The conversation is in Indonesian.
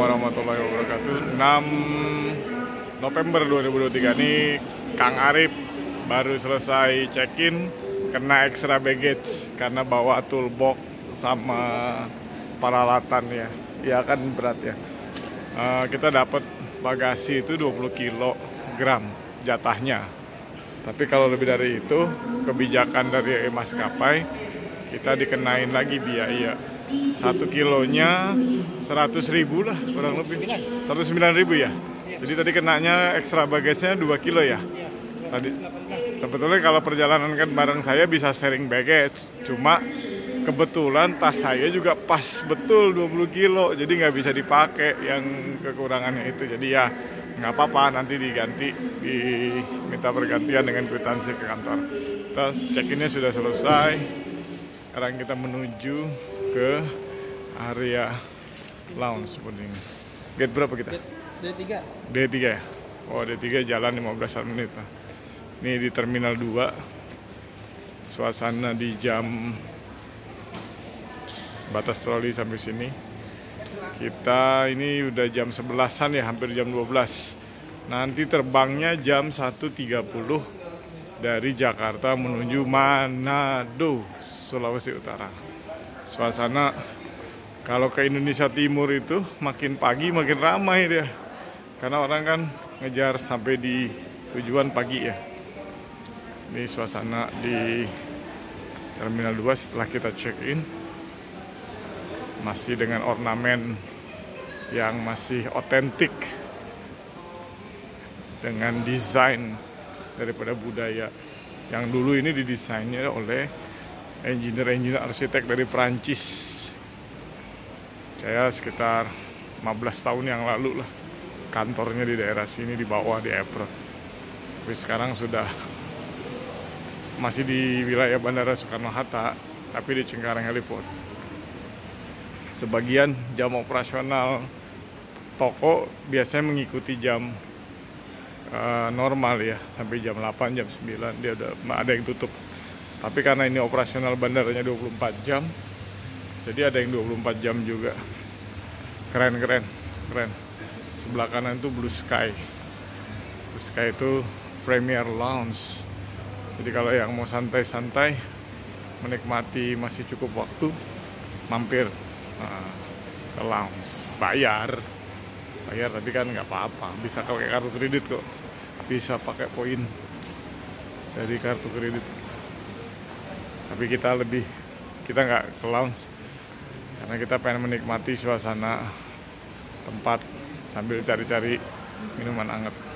warahmatullahi wabarakatuh. 6 November 2023 ini Kang Arif baru selesai check-in, kena extra baggage karena bawa toolbox sama peralatan ya. Ya kan berat ya. Kita dapat bagasi itu 20 kg jatahnya. Tapi kalau lebih dari itu, kebijakan dari maskapai, kita dikenain lagi biaya. 1 kilonya 100.000 lah kurang lebih. 109.000 ya. Jadi tadi kenanya ekstra bagasnya 2 kilo ya. Tadi sebetulnya kalau perjalanan kan bareng saya bisa sharing baggage. Cuma kebetulan tas saya juga pas betul 20 kilo. Jadi nggak bisa dipakai yang kekurangannya itu. Jadi ya nggak apa-apa, nanti diganti, diminta pergantian dengan kwitansi ke kantor. Terus check-innya sudah selesai. Sekarang kita menuju ke area lounge seperti ini. Gate berapa kita? D3. D3 ya? Oh D3 jalan 15 menit. Ini di Terminal 2. Suasana di jam batas troli sampai sini. Kita ini udah jam 11-an ya, hampir jam 12. Nanti terbangnya jam 1.30 dari Jakarta menuju Manado, Sulawesi Utara. Suasana kalau ke Indonesia Timur itu makin pagi makin ramai dia. Karena orang kan ngejar sampai di tujuan pagi ya. Ini suasana di Terminal 2 setelah kita check-in. Masih dengan ornamen yang masih otentik. Dengan desain daripada budaya. Yang dulu ini didesainnya oleh engineer arsitek dari Prancis. Saya sekitar 15 tahun yang lalu lah, kantornya di daerah sini, di bawah di Apron. Tapi sekarang sudah masih di wilayah Bandara Soekarno-Hatta, tapi di Cengkareng Heliport. Sebagian jam operasional toko biasanya mengikuti jam normal ya, sampai jam 8, jam 9 dia udah ada yang tutup. Tapi karena ini operasional bandaranya 24 jam, jadi ada yang 24 jam juga. Keren. Sebelah kanan itu Blue Sky. Blue Sky itu Premier Lounge. Jadi kalau yang mau santai-santai, menikmati masih cukup waktu, mampir ke lounge. Bayar tapi kan nggak apa-apa. Bisa pakai kartu kredit kok. Bisa pakai poin dari kartu kredit. Tapi kita nggak ke lounge karena kita pengen menikmati suasana tempat sambil cari-cari minuman hangat.